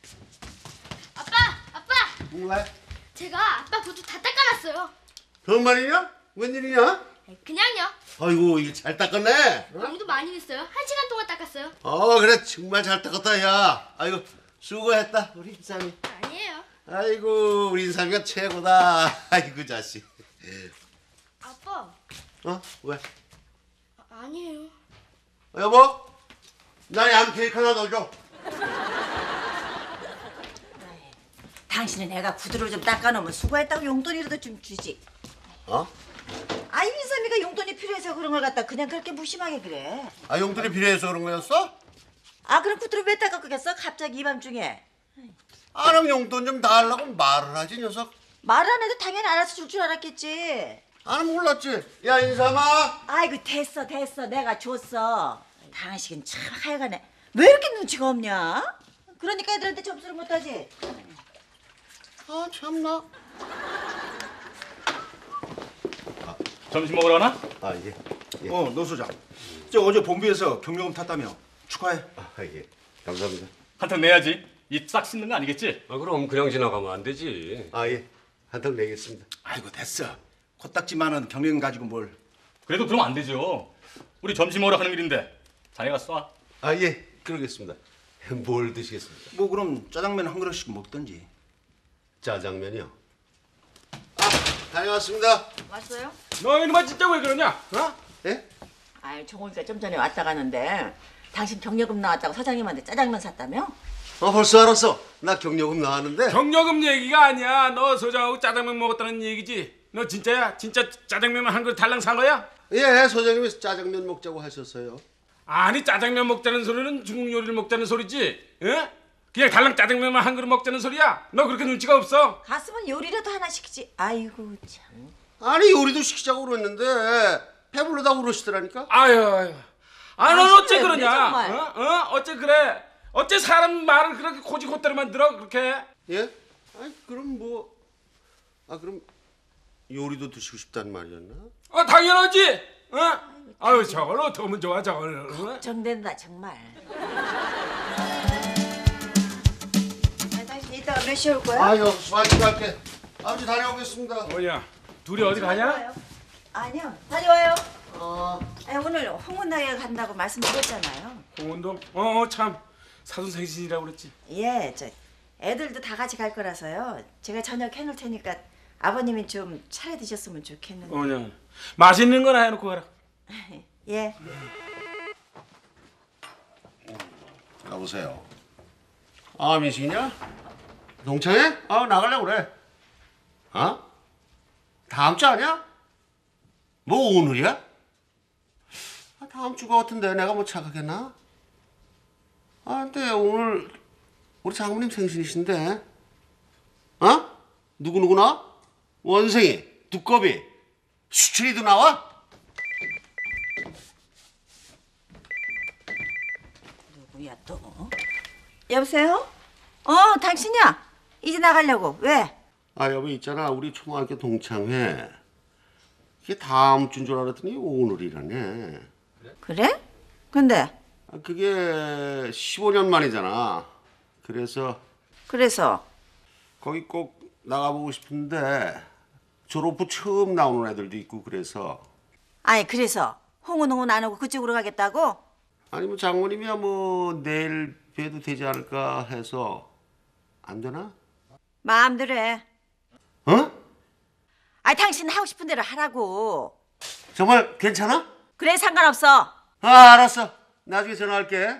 아빠! 왜? 제가 아빠 구두 다 닦아놨어요. 정말이냐? 웬일이냐? 그냥요. 아이고 이게 잘 닦았네. 방도 많이 냈어요. 1시간 동안 닦았어요. 그래 정말 잘 닦았다 야. 아이고 수고했다 우리 인삼이. 아니에요. 아이고 우리 인삼이가 최고다. 아이고 자식. 아빠. 왜? 아니에요. 여보, 나 양 케이크 하나 더 줘. 당신은 애가 구두를 좀 닦아놓으면 수고했다고 용돈이라도 좀 주지. 아이 민삼이가 용돈이 필요해서 그런 걸 갖다 그냥 그렇게 무심하게 그래. 용돈이 필요해서 그런 거였어? 그럼 구두를 왜 닦아끄겠어? 갑자기 이 밤중에. 그럼 용돈 좀 달라고 말을 하지 녀석. 말 안 해도 당연히 알아서 줄 줄 알았겠지. 몰랐지. 야 인삼아. 아이고 됐어 내가 줬어. 당신 참 하여간에 왜 이렇게 눈치가 없냐? 그러니까 애들한테 접수를 못하지. 참나. 점심 먹으러 가나? 예. 노 소장. 저 어제 본부에서 경력금 탔다며. 축하해. 예. 감사합니다. 한턱 내야지. 입 싹 씻는 거 아니겠지? 그럼 그냥 지나가면 안 되지. 예. 한턱 내겠습니다. 아이고 됐어. 코딱지만은 경력금 가지고 뭘. 그래도 그럼 안 되죠. 우리 점심 먹으러 가는 길인데 자네가 쏴. 예. 그러겠습니다. 뭘 드시겠습니까? 뭐 그럼 짜장면 한 그릇씩 먹던지. 짜장면이요. 다녀왔습니다. 왔어요? 너 이놈아 진짜 왜 그러냐? 예? 종호이가 좀 전에 왔다 가는데 당신 경력금 나왔다고 사장님한테 짜장면 샀다며? 벌써 알았어. 나 경력금 나왔는데. 경력금 얘기가 아니야. 너 소장하고 짜장면 먹었다는 얘기지. 너 진짜야? 진짜 짜장면만 한 그릇 달랑 산 거야? 예, 소장님이 짜장면 먹자고 하셨어요. 아니 짜장면 먹자는 소리는 중국 요리를 먹자는 소리지. 예? 그냥 달랑 짜장면만 한 그릇 먹자는 소리야. 너 그렇게 눈치가 없어? 갔으면 요리라도 하나 시키지. 아이고 참. 요리도 시키자고 그랬는데 배불러다고 그러시더라니까. 아유. 넌 어째 그래, 그러냐? 정말. 어째 그래? 어째 사람 말을 그렇게 고지고대로만 들어 그렇게? 예? 그럼 그럼 요리도 드시고 싶단 말이었나? 당연하지. 아유 저걸 어떻게 하면 좋아 저걸. 걱정된다 정말. 당신 이따가 몇 시에 올 거야? 수고하시고 갈게. 아버지 다녀오겠습니다. 뭐냐? 둘이 어디 가냐? 아니요. 다녀와요. 오늘 홍은나에 간다고 말씀드렸잖아요. 공원동? 참 사돈생신이라고 그랬지. 예, 애들도 다 같이 갈 거라서요. 제가 저녁 해놓을 테니까 아버님이 좀 차려 드셨으면 좋겠는데. 그냥 맛있는 거나 해놓고 가라. 예. 여보세요. 민식이냐? 동창회? 나가려고 그래. 다음 주 아니야? 뭐 오늘이야? 다음 주 같은데 내가 뭐 착각했나? 근데 오늘 우리 장모님 생신이신데. 누구누구나? 원생이, 두꺼비, 수철이도 나와? 누구야 또? 여보세요? 당신이야? 이제 나가려고. 왜? 여보 있잖아. 우리 초등학교 동창회. 이게 다음 주인 줄 알았더니 오늘이라네. 그래? 근데? 그게 15년 만이잖아. 그래서 거기 꼭 나가보고 싶은데 졸업 후 처음 나오는 애들도 있고 그래서. 그래서 홍은 안 오고 그쪽으로 가겠다고? 뭐 장모님이야 뭐 내일 뵈도 되지 않을까 해서. 안 되나? 마음대로 해. 당신 하고 싶은 대로 하라고. 정말 괜찮아? 그래 상관없어. 알았어. 나중에 전화할게.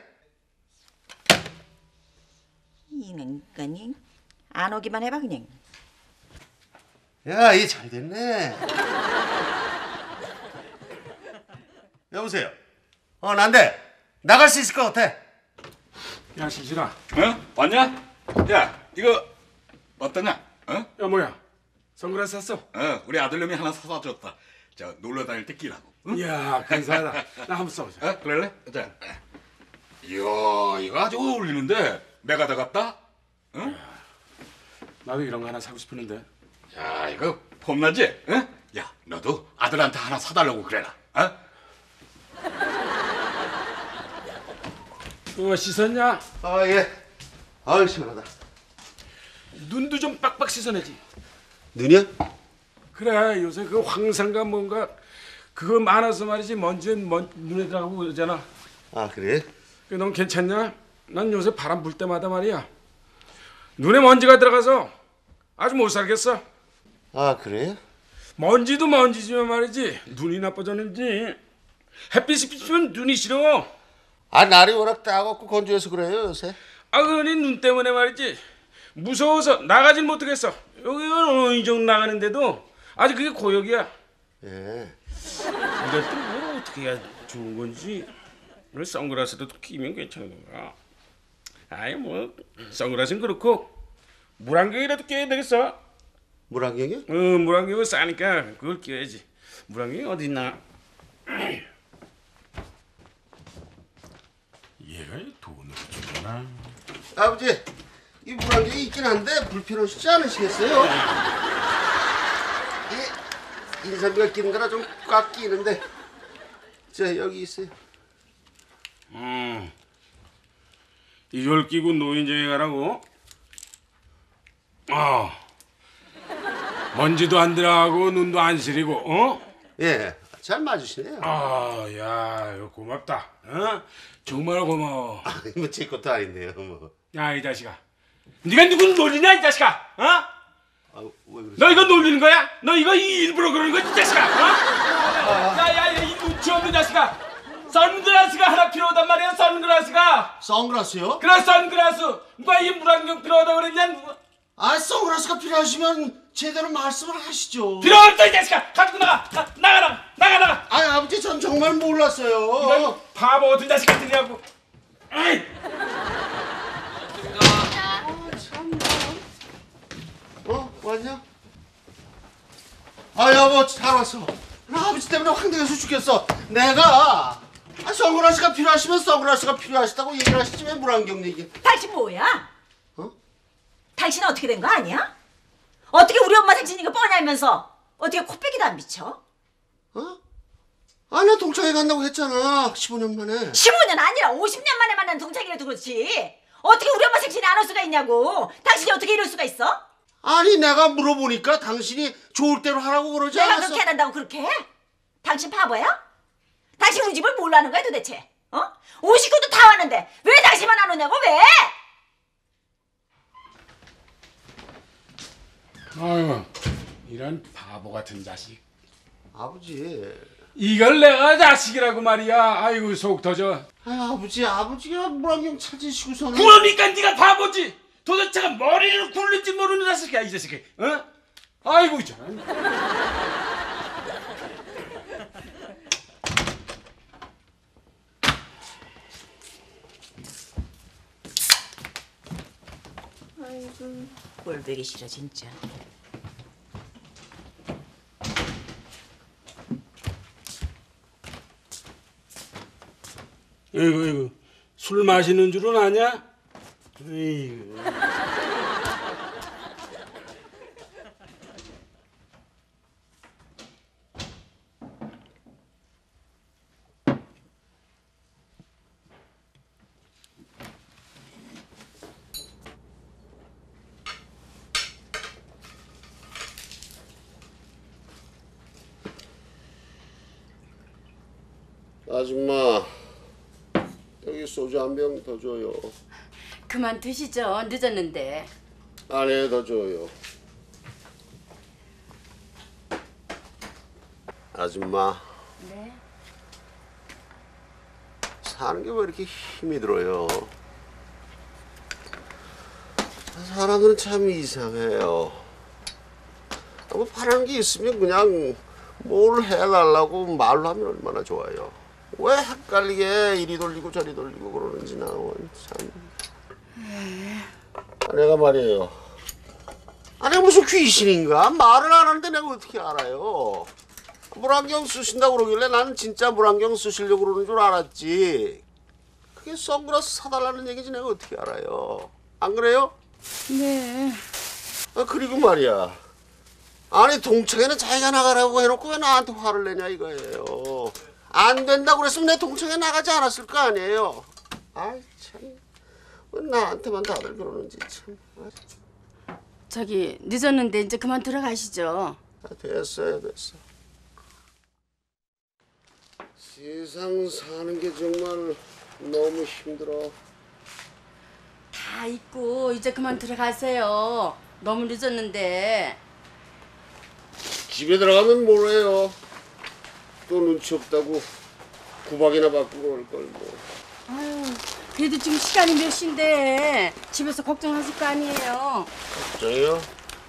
이년간이 안 오기만 해봐 그냥. 야, 이 잘 됐네. 여보세요. 난데 나갈 수 있을 것 같아. 야 시진아, 왔냐? 야 이거 어떠냐? 야 뭐야? 선글라스 샀어? 우리 아들놈이 하나 사다 줬다. 저 놀러 다닐 때 끼라고. 이야 근사하다. 나 한번 써보자. 그럴래? 자. 이야 이거 아주 어울리는데 메가더 같다? 나도 이런 거 하나 사고 싶었는데. 야 이거 폼나지? 야 너도 아들한테 하나 사달라고 그래라. 씻었냐? 예. 아유 시원하다. 눈도 좀 빡빡 씻어내지. 눈이야? 그래 요새 그 황산가 뭔가 그거 많아서 말이지 먼지 눈에 들어가고 그러잖아. 아 그래? 넌 괜찮냐? 난 요새 바람 불 때마다 말이야 눈에 먼지가 들어가서 아주 못 살겠어. 아 그래? 먼지도 먼지지만 말이지 눈이 나빠졌는지 햇빛이 비치면 눈이 싫어. 아 날이 워낙 따갑고 건조해서 그래요 요새. 아 그러니 눈 때문에 말이지 무서워서 나가질 못하겠어. 여기가 어느 정도 나가는데도 아직 그게 고역이야. 예. 근데 또 뭘 어떻게 해야 좋은 건지. 왜 선글라스도 끼면 괜찮은 건가? 아이 뭐 선글라스는 그렇고 물안경이라도 껴야 되겠어. 물안경이요? 물안경은 싸니까 그걸 껴야지. 물안경이 어디 있나? 얘가 돈으로 주나? 아버지 이 물안경이 있긴 한데 불편하시지 않으시겠어요? 이 인삼비가 끼는 거라 좀 꽉 끼는데 자 여기 있어요. 이걸 끼고 노인정에 가라고? 먼지도 안 들어가고 눈도 안 시리고 예, 잘 맞으시네요. 야 이거 고맙다. 정말 고마워. 뭐 제 것도 아닌데요 뭐. 야 이 자식아, 네가 누구를 놀리냐 이 자식아? 아, 왜 그러세요? 너 이거 놀리는 거야? 너 이거 일부러 그러는 거야 이 자식아? 야야야 이 눈치 없는 자식아! 선글라스가 하나 필요하단 말이야. 선글라스가. 선글라스요? 그래 선글라스. 누가 이 물안경 필요하다 그랬냐? 누가? 아 선글라스가 필요하시면 제대로 말씀을 하시죠. 필요 없어 이 자식아. 가지고 나가. 나가. 아 아버지 전 정말 몰랐어요. 이런 바보 같은 자식 같으냐고. 에이. 왔냐? 아 여보 잘 왔어. 나 아버지 때문에 황당해서 죽겠어. 내가 선글라스가 필요하시면 선글라스가 필요하시다고 얘기를 하시지 왜 물안경 얘기? 당신 뭐야? 어? 당신은 어떻게 된 거 아니야? 어떻게 우리 엄마 생신 이거 뻔히 알면서 어떻게 코빼기도 안 비쳐? 어? 아 나 동창회 간다고 했잖아. 15년 만에. 15년 아니라 50년 만에 만난 동창이라도 그렇지. 어떻게 우리 엄마 생신에 안 올 수가 있냐고. 당신이 어떻게 이럴 수가 있어? 아니 내가 물어보니까 당신이 좋을 대로 하라고 그러지 내가 않았어? 그렇게 해야 된다고 그렇게 해? 당신 바보야? 당신 우리 집을 몰라는 거야 도대체? 50구도 다 왔는데 왜 당신만 안 오냐고 왜? 아유 이런 바보 같은 자식. 아버지. 이걸 내가 자식이라고 말이야. 아이고 속 터져. 아 아버지가 물안경 찾으시고서는. 그러니까 네가 바보지. 도대체가 머리를 굴릴지 모르는 자식이야 이 자식이. 아이고 참. 아이고 꼴보기 싫어 진짜. 이거 술 마시는 줄은 아냐? 이거. 아줌마 여기 소주 한 병 더 줘요. 그만 드시죠. 늦었는데. 아니 더 줘요. 아줌마. 네. 사는 게 왜 이렇게 힘이 들어요? 사람들은 참 이상해요. 뭐 바라는 게 있으면 그냥 뭘 해달라고 말로 하면 얼마나 좋아요. 왜 헷갈리게 이리 돌리고 저리 돌리고 그러는지 나 참. 내가 말이에요. 내가 무슨 귀신인가? 말을 안 하는데 내가 어떻게 알아요? 물안경 쓰신다고 그러길래 나는 진짜 물안경 쓰시려고 그러는 줄 알았지. 그게 선글라스 사달라는 얘기지 내가 어떻게 알아요? 안 그래요? 네. 그리고 말이야. 아니 동창회는 자기가 나가라고 해놓고 왜 나한테 화를 내냐 이거예요. 안 된다고 그랬으면 내 동창회 나가지 않았을 거 아니에요. 아이 참 왜 나한테만 다들 그러는지 참. 저기 늦었는데 이제 그만 들어가시죠. 됐어요, 됐어. 세상 사는 게 정말 너무 힘들어. 다 있고 이제 그만 들어가세요. 너무 늦었는데. 집에 들어가면 뭐래요? 또 눈치 없다고 구박이나 받고 그럴 걸 뭐. 아유, 그래도 지금 시간이 몇 시인데 집에서 걱정하실 거 아니에요. 걱정이요?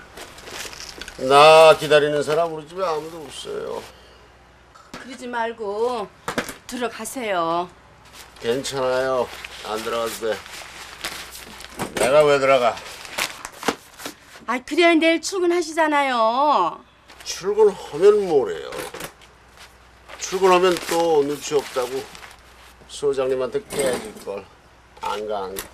나 기다리는 사람 우리 집에 아무도 없어요. 그러지 말고 들어가세요. 괜찮아요. 안 들어가도 돼. 내가 왜 들어가? 아, 그래야 내일 출근하시잖아요. 출근하면 뭐래요? 출근하면 또 눈치 없다고 소장님한테 깨질 걸. 안 가, 안 가.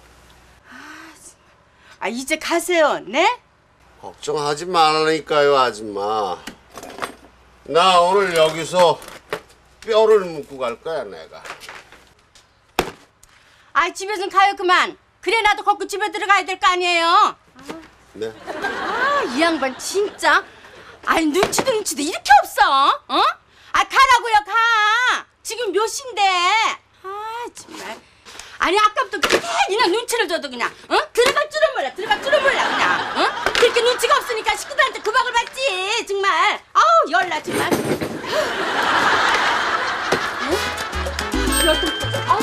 아, 이제 가세요. 네? 걱정하지 말라니까요, 아줌마. 나 오늘 여기서 뼈를 묻고 갈 거야, 내가. 아, 집에 좀 가요 그만. 그래 나도 걷고 집에 들어가야 될 거 아니에요. 네. 아, 이 양반 진짜. 아니 눈치도 이렇게 없어. 어? 아, 가라고요 가. 지금 몇 시인데. 아, 정말. 아니 아까부터 그냥 눈치를 줘도 그냥 들어갈 줄은 몰라 그냥 그렇게 눈치가 없으니까 식구들한테 구박을 받지 정말. 아우 열나 정말. 어? 아우